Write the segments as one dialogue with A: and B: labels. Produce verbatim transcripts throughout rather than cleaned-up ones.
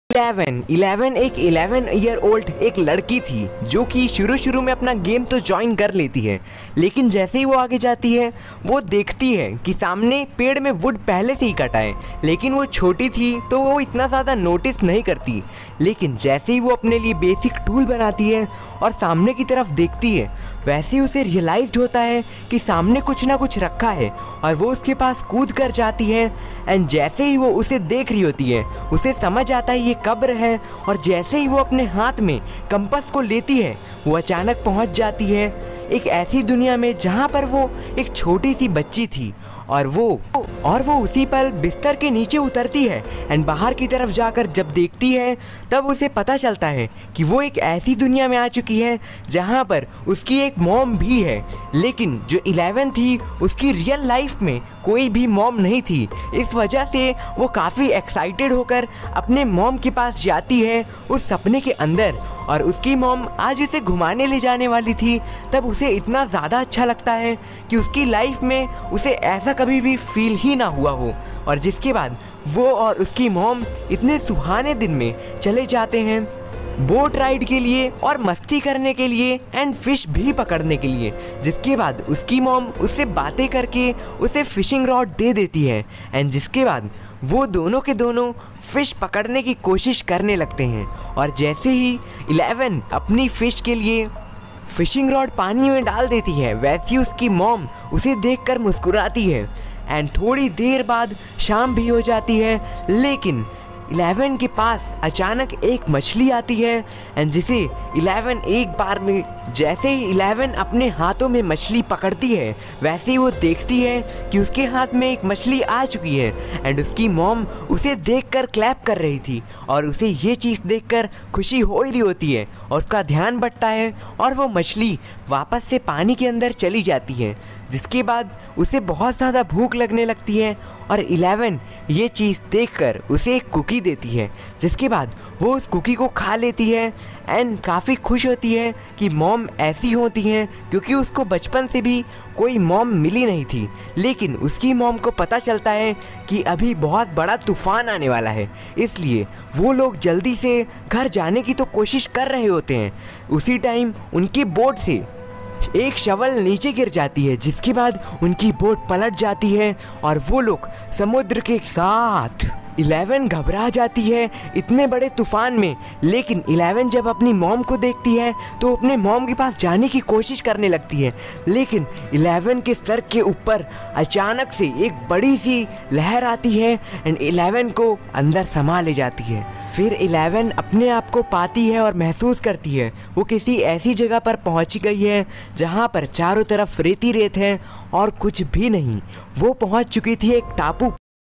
A: Eleven eleven एक eleven year old एक लड़की थी जो कि शुरू शुरू में अपना गेम तो ज्वाइन कर लेती है, लेकिन जैसे ही वो आगे जाती है वो देखती है कि सामने पेड़ में वुड पहले से ही कटा है, लेकिन वो छोटी थी तो वो इतना ज़्यादा नोटिस नहीं करती। लेकिन जैसे ही वो अपने लिए बेसिक टूल बनाती है और सामने की तरफ देखती है, वैसे ही उसे रियलाइज्ड होता है कि सामने कुछ ना कुछ रखा है और वो उसके पास कूद कर जाती है। एंड जैसे ही वो उसे देख रही होती है उसे समझ आता है ये कब्र है, और जैसे ही वो अपने हाथ में कंपास को लेती है वो अचानक पहुंच जाती है एक ऐसी दुनिया में जहां पर वो एक छोटी सी बच्ची थी, और वो और वो उसी पल बिस्तर के नीचे उतरती है एंड बाहर की तरफ जाकर जब देखती है तब उसे पता चलता है कि वो एक ऐसी दुनिया में आ चुकी है जहां पर उसकी एक मॉम भी है, लेकिन जो इलेवन थी उसकी रियल लाइफ में कोई भी मॉम नहीं थी। इस वजह से वो काफ़ी एक्साइटेड होकर अपने मॉम के पास जाती है उस सपने के अंदर, और उसकी मॉम आज उसे घुमाने ले जाने वाली थी। तब उसे इतना ज़्यादा अच्छा लगता है कि उसकी लाइफ में उसे ऐसा कभी भी फील ही ना हुआ हो, और जिसके बाद वो और उसकी मॉम इतने सुहाने दिन में चले जाते हैं बोट राइड के लिए और मस्ती करने के लिए एंड फिश भी पकड़ने के लिए। जिसके बाद उसकी मॉम उससे बातें करके उसे फिशिंग रॉड दे देती है, एंड जिसके बाद वो दोनों के दोनों फिश पकड़ने की कोशिश करने लगते हैं। और जैसे ही इलेवन अपनी फिश के लिए फिशिंग रॉड पानी में डाल देती है, वैसे ही उसकी मॉम उसे देखकर मुस्कुराती है। एंड थोड़ी देर बाद शाम भी हो जाती है, लेकिन इलेवन के पास अचानक एक मछली आती है, एंड जिसे इलेवन एक बार में जैसे ही इलेवन अपने हाथों में मछली पकड़ती है वैसे ही वो देखती है कि उसके हाथ में एक मछली आ चुकी है, एंड उसकी मॉम उसे देखकर क्लैप कर रही थी और उसे ये चीज़ देखकर खुशी हो ही रही होती है, और उसका ध्यान बंटता है और वो मछली वापस से पानी के अंदर चली जाती है। जिसके बाद उसे बहुत ज़्यादा भूख लगने लगती है और इलेवन ये चीज़ देखकर उसे एक कुकी देती है, जिसके बाद वो उस कुकी को खा लेती है एंड काफ़ी खुश होती है कि मॉम ऐसी होती हैं, क्योंकि उसको बचपन से भी कोई मॉम मिली नहीं थी। लेकिन उसकी मॉम को पता चलता है कि अभी बहुत बड़ा तूफान आने वाला है, इसलिए वो लोग जल्दी से घर जाने की तो कोशिश कर रहे होते हैं। उसी टाइम उनकी बोट से एक शवल नीचे गिर जाती है, जिसके बाद उनकी बोट पलट जाती है और वो लोग समुद्र के साथ। इलेवन घबरा जाती है इतने बड़े तूफान में, लेकिन इलेवन जब अपनी मॉम को देखती है तो अपने मॉम के पास जाने की कोशिश करने लगती है, लेकिन इलेवन के सर के ऊपर अचानक से एक बड़ी सी लहर आती है एंड इलेवन को अंदर समा ले जाती है। फिर इलेवन अपने आप को पाती है और महसूस करती है वो किसी ऐसी जगह पर पहुंच गई है जहां पर चारों तरफ रेती रेत है और कुछ भी नहीं। वो पहुंच चुकी थी एक टापू।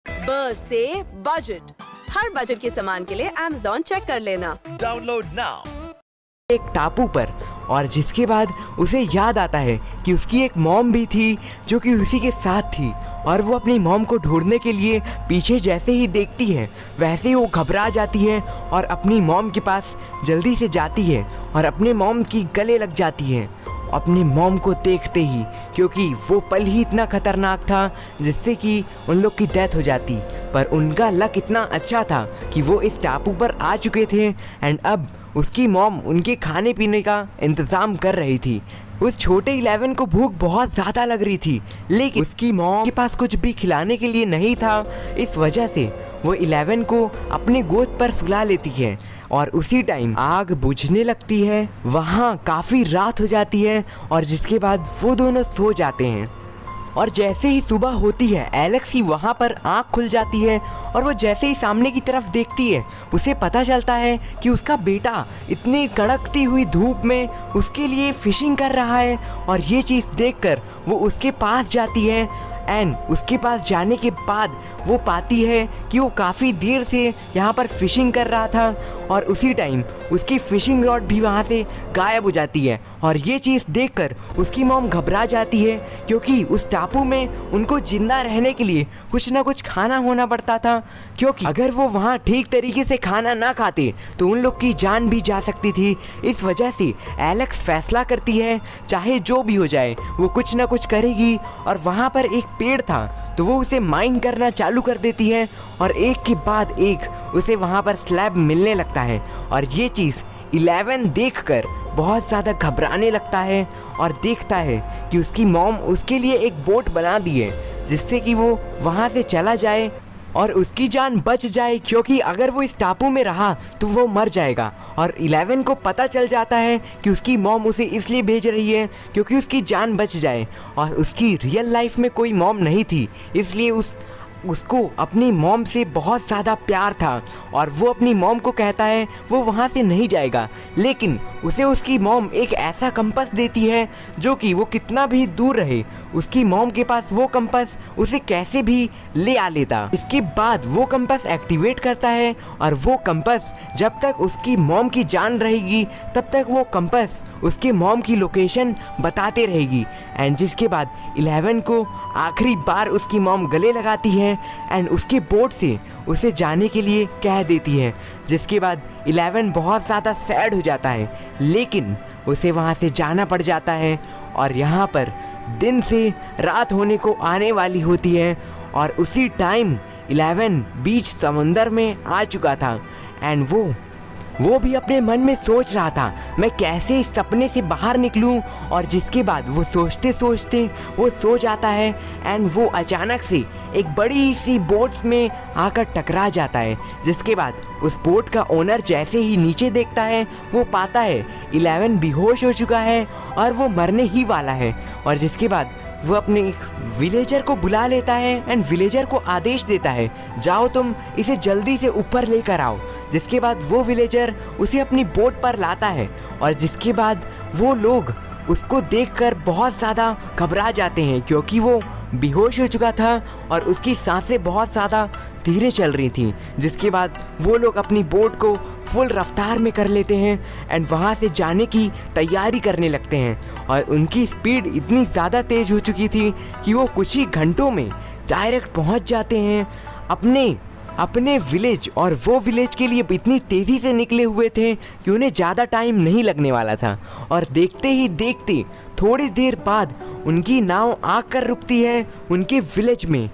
B: बस से बजट, हर बजट के सामान के लिए अमेज़न चेक कर लेना।
C: Download now.
A: एक टापू पर, और जिसके बाद उसे याद आता है कि उसकी एक मॉम भी थी जो कि उसी के साथ थी, और वो अपनी मॉम को ढूंढने के लिए पीछे जैसे ही देखती है वैसे ही वो घबरा जाती है और अपनी मॉम के पास जल्दी से जाती है और अपने मॉम की गले लग जाती है अपनी मॉम को देखते ही, क्योंकि वो पल ही इतना खतरनाक था जिससे कि उन लोग की डेथ हो जाती। पर उनका लक इतना अच्छा था कि वो इस टापू पर आ चुके थे एंड अब उसकी मॉम उनके खाने पीने का इंतज़ाम कर रही थी। उस छोटे इलेवन को भूख बहुत ज़्यादा लग रही थी, लेकिन उसकी मॉम के पास कुछ भी खिलाने के लिए नहीं था। इस वजह से वो इलेवन को अपने गोद पर सुला लेती है और उसी टाइम आग बुझने लगती है। वहाँ काफ़ी रात हो जाती है और जिसके बाद वो दोनों सो जाते हैं। और जैसे ही सुबह होती है एलेक्स की वहाँ पर आँख खुल जाती है और वो जैसे ही सामने की तरफ देखती है उसे पता चलता है कि उसका बेटा इतनी कड़कती हुई धूप में उसके लिए फिशिंग कर रहा है। और ये चीज़ देखकर वो उसके पास जाती है एंड उसके पास जाने के बाद वो पाती है कि वो काफ़ी देर से यहाँ पर फिशिंग कर रहा था और उसी टाइम उसकी फिशिंग रॉड भी वहाँ से गायब हो जाती है। और ये चीज़ देखकर उसकी मॉम घबरा जाती है, क्योंकि उस टापू में उनको जिंदा रहने के लिए कुछ ना कुछ खाना होना पड़ता था, क्योंकि अगर वो वहाँ ठीक तरीके से खाना ना खाते तो उन लोग की जान भी जा सकती थी। इस वजह से एलेक्स फैसला करती है चाहे जो भी हो जाए वो कुछ ना कुछ करेगी, और वहाँ पर एक पेड़ था तो वो उसे माइन करना चालू कर देती है और एक के बाद एक उसे वहाँ पर स्लैब मिलने लगता है और ये चीज़ इलेवन देखकर बहुत ज़्यादा घबराने लगता है और देखता है कि उसकी मॉम उसके लिए एक बोट बना दी है जिससे कि वो वहाँ से चला जाए और उसकी जान बच जाए, क्योंकि अगर वो इस टापू में रहा तो वो मर जाएगा। और इलेवन को पता चल जाता है कि उसकी मॉम उसे इसलिए भेज रही है क्योंकि उसकी जान बच जाए, और उसकी रियल लाइफ में कोई मॉम नहीं थी, इसलिए उस उसको अपनी मॉम से बहुत ज़्यादा प्यार था और वो अपनी मॉम को कहता है वो वहाँ से नहीं जाएगा। लेकिन उसे उसकी मॉम एक ऐसा कंपास देती है जो कि वो कितना भी दूर रहे उसकी मॉम के पास वो कंपास उसे कैसे भी ले आ लेता। इसके बाद वो कंपास एक्टिवेट करता है और वो कंपास जब तक उसकी मॉम की जान रहेगी तब तक वो कंपास उसके मॉम की लोकेशन बताते रहेगी। एंड जिसके बाद इलेवन को आखिरी बार उसकी मॉम गले लगाती है एंड उसके बोट से उसे जाने के लिए कह देती है, जिसके बाद इलेवन बहुत ज़्यादा सैड हो जाता है, लेकिन उसे वहाँ से जाना पड़ जाता है। और यहाँ पर दिन से रात होने को आने वाली होती है और उसी टाइम इलेवन बीच समुंदर में आ चुका था एंड वो वो भी अपने मन में सोच रहा था मैं कैसे इस सपने से बाहर निकलूं। और जिसके बाद वो सोचते सोचते वो सो जाता है एंड वो अचानक से एक बड़ी सी बोट में आकर टकरा जाता है। जिसके बाद उस बोट का ओनर जैसे ही नीचे देखता है वो पाता है इलेवन बेहोश हो चुका है और वो मरने ही वाला है। और जिसके बाद वो अपने एक विलेजर को बुला लेता है एंड विलेजर को आदेश देता है जाओ तुम इसे जल्दी से ऊपर लेकर आओ। जिसके बाद वो विलेजर उसे अपनी बोट पर लाता है और जिसके बाद वो लोग उसको देखकर बहुत ज़्यादा घबरा जाते हैं क्योंकि वो बेहोश हो चुका था और उसकी सांसें बहुत ज़्यादा धीरे चल रही थी। जिसके बाद वो लोग अपनी बोट को फुल रफ्तार में कर लेते हैं एंड वहाँ से जाने की तैयारी करने लगते हैं और उनकी स्पीड इतनी ज़्यादा तेज़ हो चुकी थी कि वो कुछ ही घंटों में डायरेक्ट पहुँच जाते हैं अपने अपने विलेज। और वो विलेज के लिए इतनी तेज़ी से निकले हुए थे कि उन्हें ज़्यादा टाइम नहीं लगने वाला था। और देखते ही देखते थोड़ी देर बाद उनकी नाव आकर रुकती है उनके विलेज में।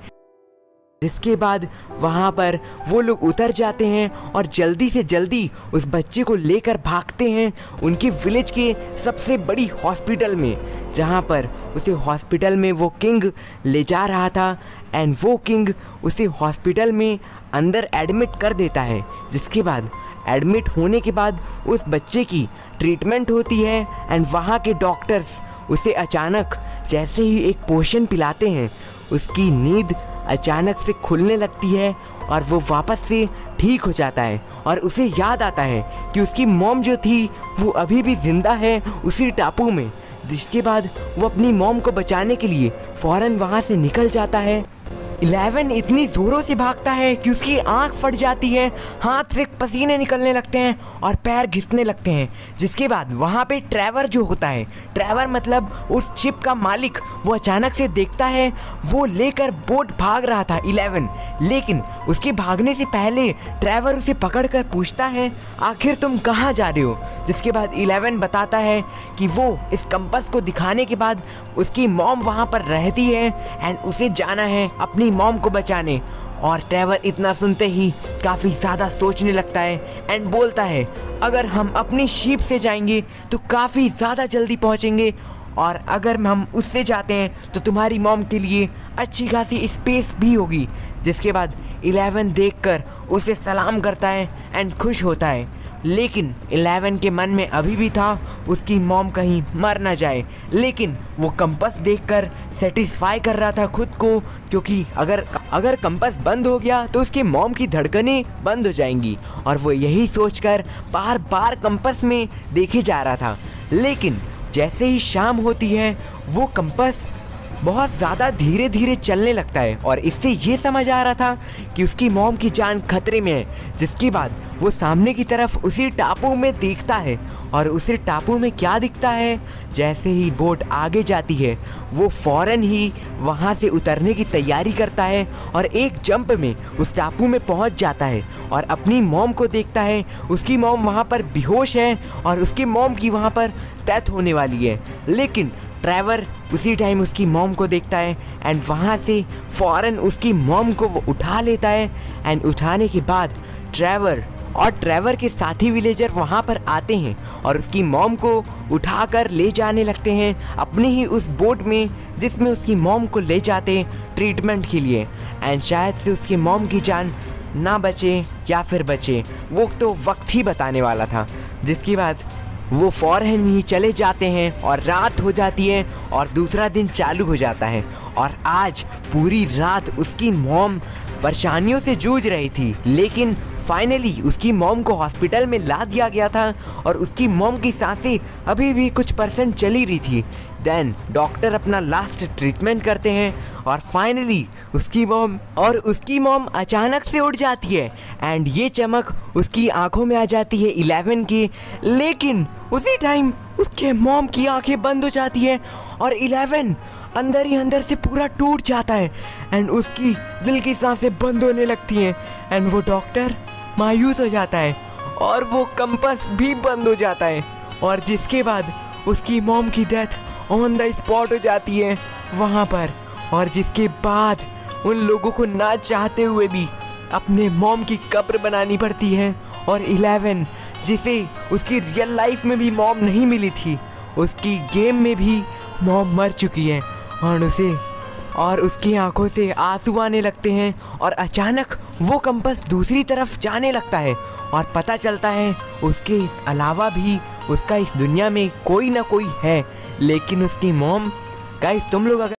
A: जिसके बाद वहाँ पर वो लोग उतर जाते हैं और जल्दी से जल्दी उस बच्चे को लेकर भागते हैं उनके विलेज के सबसे बड़ी हॉस्पिटल में, जहाँ पर उसे हॉस्पिटल में वो किंग ले जा रहा था एंड वो किंग उसे हॉस्पिटल में अंदर एडमिट कर देता है। जिसके बाद एडमिट होने के बाद उस बच्चे की ट्रीटमेंट होती है एंड वहाँ के डॉक्टर्स उसे अचानक जैसे ही एक पोशन पिलाते हैं उसकी नींद अचानक से खुलने लगती है और वो वापस से ठीक हो जाता है। और उसे याद आता है कि उसकी मॉम जो थी वो अभी भी ज़िंदा है उसी टापू में। जिसके बाद वो अपनी मॉम को बचाने के लिए फ़ौरन वहाँ से निकल जाता है। इलेवन इतनी ज़ोरों से भागता है कि उसकी आंख फट जाती है, हाथ से पसीने निकलने लगते हैं और पैर घिसने लगते हैं। जिसके बाद वहाँ पे ट्रेवर जो होता है, ट्रेवर मतलब उस शिप का मालिक, वो अचानक से देखता है वो लेकर बोट भाग रहा था इलेवन, लेकिन उसके भागने से पहले ट्रेवर उसे पकड़कर पूछता है आखिर तुम कहाँ जा रहे हो। जिसके बाद इलेवन बताता है कि वो इस कंपास को दिखाने के बाद उसकी मॉम वहाँ पर रहती है एंड उसे जाना है अपनी मॉम को बचाने। और ट्रेवर इतना सुनते ही काफ़ी ज़्यादा सोचने लगता है एंड बोलता है अगर हम अपनी शिप से जाएंगे तो काफ़ी ज़्यादा जल्दी पहुँचेंगे और अगर हम उससे जाते हैं तो तुम्हारी मॉम के लिए अच्छी खासी स्पेस भी होगी। जिसके बाद इलेवन देखकर उसे सलाम करता है एंड खुश होता है, लेकिन इलेवन के मन में अभी भी था उसकी मॉम कहीं मर ना जाए। लेकिन वो कंपास देखकर सेटिस्फाई कर रहा था खुद को, क्योंकि अगर अगर कंपास बंद हो गया तो उसके मॉम की धड़कनें बंद हो जाएंगी। और वो यही सोचकर बार बार कंपास में देखे जा रहा था। लेकिन जैसे ही शाम होती है वो कंपास बहुत ज़्यादा धीरे धीरे चलने लगता है और इससे ये समझ आ रहा था कि उसकी मॉम की जान खतरे में है। जिसके बाद वो सामने की तरफ उसी टापू में देखता है और उसी टापू में क्या दिखता है, जैसे ही बोट आगे जाती है वो फ़ौरन ही वहाँ से उतरने की तैयारी करता है और एक जंप में उस टापू में पहुँच जाता है और अपनी मॉम को देखता है। उसकी मॉम वहाँ पर बेहोश है और उसकी मॉम की वहाँ पर डेथ होने वाली है। लेकिन ट्रेवर उसी टाइम उसकी मॉम को देखता है एंड वहाँ से फ़ौरन उसकी मॉम को वो उठा लेता है एंड उठाने के बाद ट्रेवर और ट्रेवर के साथी विलेजर वहाँ पर आते हैं और उसकी मॉम को उठाकर ले जाने लगते हैं अपनी ही उस बोट में जिसमें उसकी मॉम को ले जाते ट्रीटमेंट के लिए। एंड शायद से उसकी मॉम की जान ना बचे या फिर बचे, वो तो वक्त ही बताने वाला था। जिसके बाद वो फौरन ही चले जाते हैं और रात हो जाती है और दूसरा दिन चालू हो जाता है। और आज पूरी रात उसकी मॉम परेशानियों से जूझ रही थी, लेकिन फाइनली उसकी मॉम को हॉस्पिटल में ला दिया गया था और उसकी मॉम की सांसें अभी भी कुछ परसेंट चली रही थी। देन डॉक्टर अपना लास्ट ट्रीटमेंट करते हैं और फाइनली उसकी मॉम और उसकी मॉम अचानक से उठ जाती है एंड ये चमक उसकी आंखों में आ जाती है इलेवन की। लेकिन उसी टाइम उसके मॉम की आंखें बंद हो जाती है और इलेवन अंदर ही अंदर से पूरा टूट जाता है एंड उसकी दिल की सांसें बंद होने लगती हैं एंड वो डॉक्टर मायूस हो जाता है और वो कंपास भी बंद हो जाता है। और जिसके बाद उसकी मॉम की डेथ ऑन द स्पॉट हो जाती है वहाँ पर। और जिसके बाद उन लोगों को ना चाहते हुए भी अपने मॉम की कब्र बनानी पड़ती है और इलेवन, जिसे उसकी रियल लाइफ में भी मॉम नहीं मिली थी, उसकी गेम में भी मॉम मर चुकी है और उसे और उसकी आंखों से आंसू आने लगते हैं और अचानक वो कंपास दूसरी तरफ जाने लगता है और पता चलता है उसके अलावा भी उसका इस दुनिया में कोई ना कोई है। लेकिन उसकी मॉम, गाइस तुम लोग अगर